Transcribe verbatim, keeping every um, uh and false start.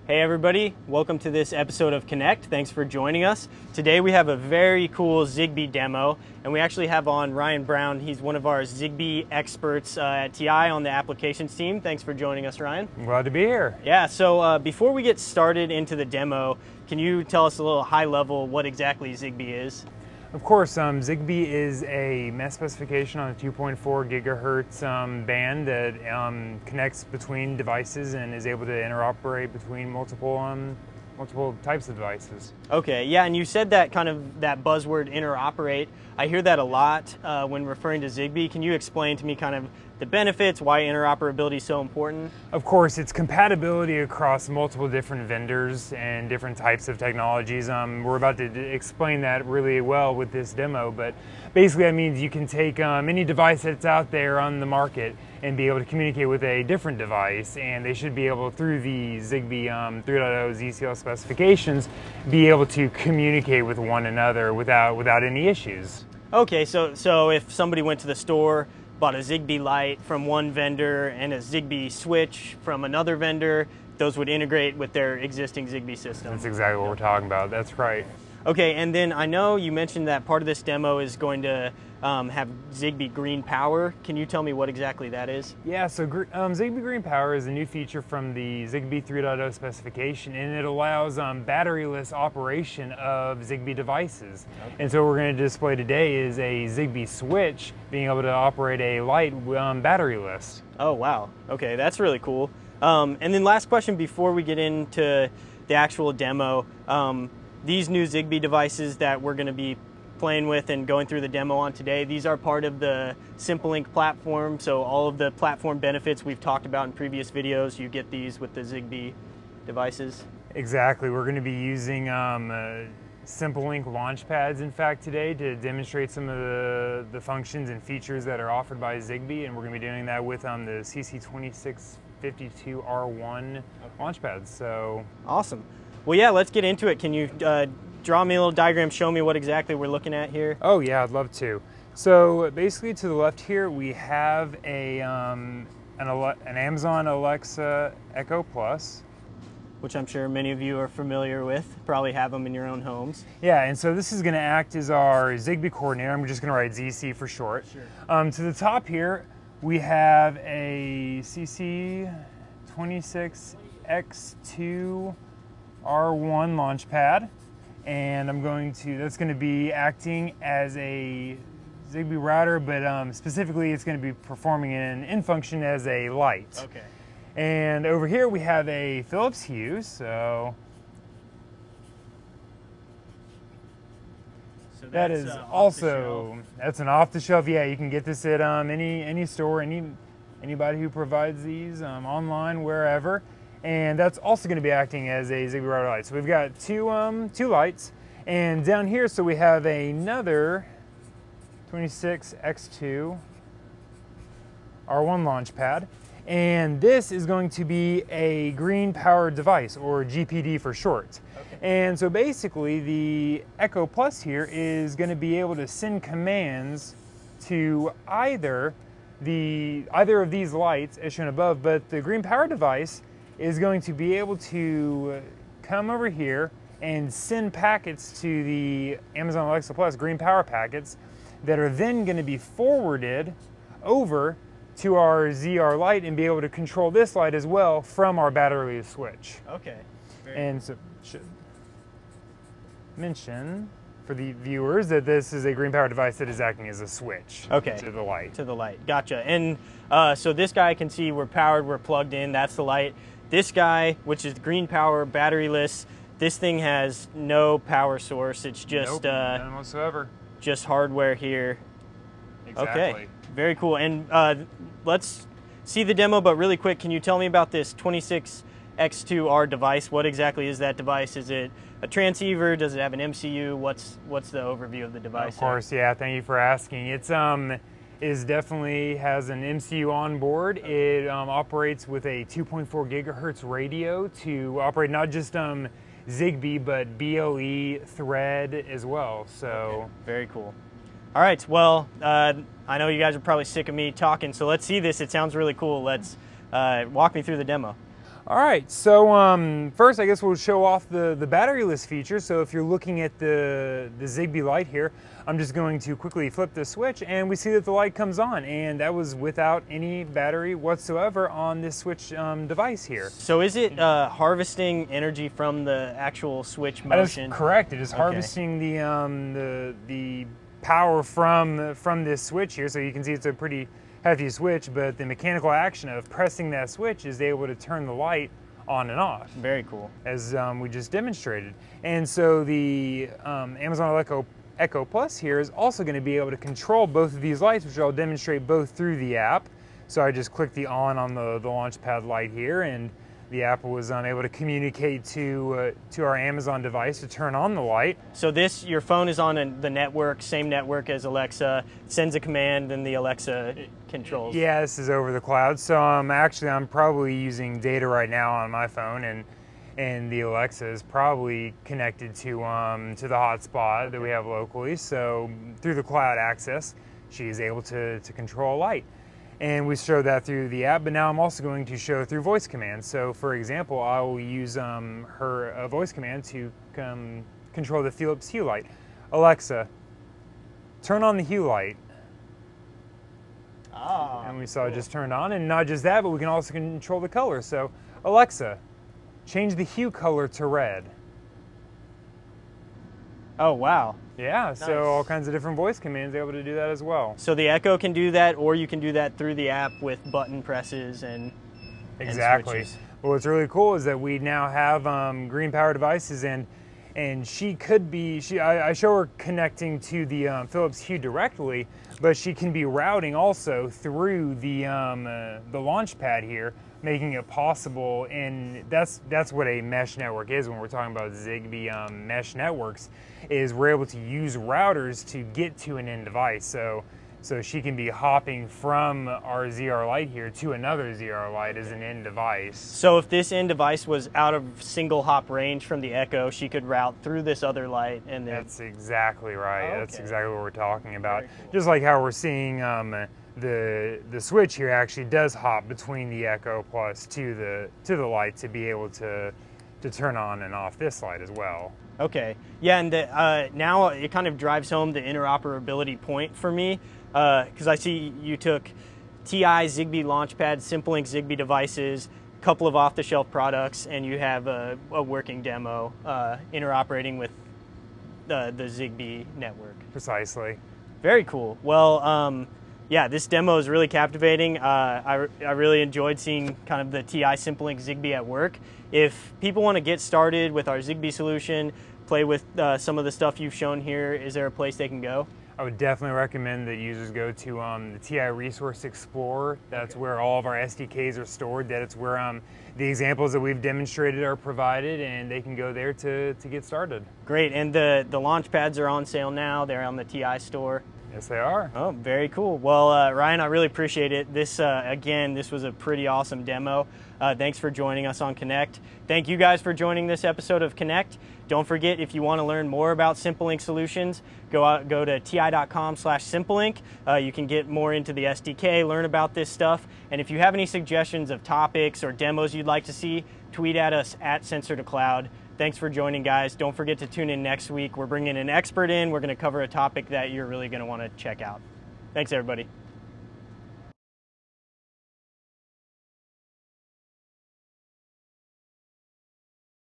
Hey everybody, welcome to this episode of Connect. Thanks for joining us. Today we have a very cool Zigbee demo, and we actually have on Ryan Brown. He's one of our Zigbee experts uh, at T I on the applications team. Thanks for joining us, Ryan. I'm glad to be here. Yeah, so uh, before we get started into the demo, can you tell us a little high level what exactly Zigbee is? Of course, um, Zigbee is a mesh specification on a two point four gigahertz um, band that um, connects between devices and is able to interoperate between multiple um, multiple types of devices. Okay, yeah, and you said that kind of that buzzword interoperate. I hear that a lot uh, when referring to Zigbee. Can you explain to me kind of the benefits, why interoperability is so important? Of course, it's compatibility across multiple different vendors and different types of technologies. Um, we're about to explain that really well with this demo, but basically that means you can take um, any device that's out there on the market and be able to communicate with a different device, and they should be able, through the Zigbee um, three point oh Z C L specifications, be able to communicate with one another without without any issues. Okay, so so if somebody went to the store, bought a Zigbee light from one vendor and a Zigbee switch from another vendor, those would integrate with their existing Zigbee system. That's exactly what we're talking about. That's right. Okay, and then I know you mentioned that part of this demo is going to um, have Zigbee Green Power. Can you tell me what exactly that is? Yeah, so um, Zigbee Green Power is a new feature from the Zigbee three point oh specification, and it allows um, batteryless operation of Zigbee devices. Okay. And so what we're going to display today is a Zigbee switch being able to operate a light um, batteryless. Oh, wow. Okay, that's really cool. Um, and then last question before we get into the actual demo. Um, These new Zigbee devices that we're going to be playing with and going through the demo on today, these are part of the SimpleLink platform, so all of the platform benefits we've talked about in previous videos, you get these with the Zigbee devices. Exactly. We're going to be using um, uh, SimpleLink LaunchPads, in fact, today to demonstrate some of the, the functions and features that are offered by Zigbee, and we're going to be doing that with um, the C C twenty-six fifty-two R one okay. LaunchPads. So awesome. Well, yeah, let's get into it. Can you uh, draw me a little diagram, show me what exactly we're looking at here? Oh yeah, I'd love to. So basically to the left here, we have a um, an, an Amazon Alexa Echo Plus. Which I'm sure many of you are familiar with, probably have them in your own homes. Yeah, and so this is gonna act as our Zigbee coordinator. I'm just gonna write Z C for short. Sure. Um, to the top here, we have a C C twenty-six X two R one LaunchPad, and I'm going to, that's going to be acting as a Zigbee router, but um, specifically it's going to be performing an in function as a light. Okay. And over here we have a Philips Hue, so, so that is uh, also, that's an off-the-shelf, yeah, you can get this at um, any, any store, any, anybody who provides these um, online, wherever. And that's also going to be acting as a Zigbee router light. So we've got two um, two lights, and down here, so we have another twenty-six X two R one LaunchPad, and this is going to be a green powered device, or G P D for short. Okay. And so basically, the Echo Plus here is going to be able to send commands to either the either of these lights, as shown above, but the green power device is going to be able to come over here and send packets to the Amazon Alexa Plus green power packets that are then going to be forwarded over to our Z R light and be able to control this light as well from our battery switch. Okay. Very and so should mention for the viewers that this is a green power device that is acting as a switch okay. to the light. To the light. Gotcha. And uh, so this guy can see we're powered, we're plugged in, that's the light. This guy, which is green power, batteryless, this thing has no power source. It's just nope, uh, none whatsoever. Just hardware here. Exactly. Okay, very cool. And uh, let's see the demo, but really quick, can you tell me about this twenty-six X two R device? What exactly is that device? Is it a transceiver? Does it have an M C U? What's what's the overview of the device? Of course, yeah. Thank you for asking. It's um. is definitely has an M C U on board. It um, operates with a two point four gigahertz radio to operate not just um, Zigbee, but B L E Thread as well. So okay. Very cool. All right, well, uh, I know you guys are probably sick of me talking, so let's see this. It sounds really cool. Let's uh, walk me through the demo. All right, so um, first I guess we'll show off the, the batteryless feature. So if you're looking at the, the Zigbee light here, I'm just going to quickly flip the switch and we see that the light comes on, and that was without any battery whatsoever on this switch um, device here. So is it uh, harvesting energy from the actual switch motion? That is correct. It is Okay. harvesting the, um, the, the power from, from this switch here. So you can see it's a pretty hefty switch, but the mechanical action of pressing that switch is able to turn the light on and off. Very cool. As um, we just demonstrated. And so the um, Amazon Echo, Echo Plus here is also going to be able to control both of these lights, which I'll demonstrate both through the app. So I just clicked the on on the, the LaunchPad light here, and the app was um, able to communicate to uh, to our Amazon device to turn on the light. So this, your phone is on a, the network, same network as Alexa, sends a command and the Alexa controls. Yeah, this is over the cloud. So um, actually I'm probably using data right now on my phone, and and the Alexa is probably connected to um, to the hotspot that we have locally. So through the cloud access, she is able to, to control a light. And we show that through the app, but now I'm also going to show through voice commands. So for example, I will use um, her uh, voice command to um, control the Philips Hue light. Alexa, turn on the Hue light. Ah, and we saw cool. it just turned on, and not just that, but we can also control the color. So Alexa, change the hue color to red. Oh, wow. Yeah, Nice. so all kinds of different voice commands able to do that as well. So the Echo can do that, or you can do that through the app with button presses and Exactly. and switches. But what's really cool is that we now have um, green power devices, and and she could be, she I, I show her connecting to the um, Philips Hue directly, but she can be routing also through the um, uh, the LaunchPad here, making it possible. And that's that's what a mesh network is when we're talking about Zigbee um, mesh networks, is we're able to use routers to get to an end device. So so she can be hopping from our Z R light here to another Z R light as an end device. So if this end device was out of single hop range from the Echo, she could route through this other light and then... That's exactly right. Okay. That's exactly what we're talking about. Very cool. Just like how we're seeing um, the the switch here actually does hop between the Echo Plus to the to the light to be able to to turn on and off this light as well. Okay. Yeah, and the, uh, now it kind of drives home the interoperability point for me, because uh, I see you took T I Zigbee LaunchPad, SimpleLink Zigbee devices, a couple of off-the-shelf products, and you have a, a working demo uh, interoperating with uh, the Zigbee network. Precisely. Very cool. Well, um, yeah, this demo is really captivating. Uh, I, I really enjoyed seeing kind of the T I SimpleLink Zigbee at work. If people want to get started with our Zigbee solution, play with uh, some of the stuff you've shown here, is there a place they can go? I would definitely recommend that users go to um, the T I Resource Explorer. That's okay. Where all of our S D Ks are stored. That's where um, the examples that we've demonstrated are provided, and they can go there to, to get started. Great, and the, the LaunchPads are on sale now. They're on the T I store. Yes, they are. Oh, very cool. Well, uh, Ryan, I really appreciate it. This, uh, again, this was a pretty awesome demo. Uh, thanks for joining us on Connect. Thank you guys for joining this episode of Connect. Don't forget, if you want to learn more about SimpleLink solutions, go out, go to ti dot com slash SimpleLink. Uh, you can get more into the S D K, learn about this stuff. And if you have any suggestions of topics or demos you'd like to see, tweet at us at Sensor to Cloud. Thanks for joining, guys. Don't forget to tune in next week. We're bringing an expert in. We're going to cover a topic that you're really going to want to check out. Thanks, everybody.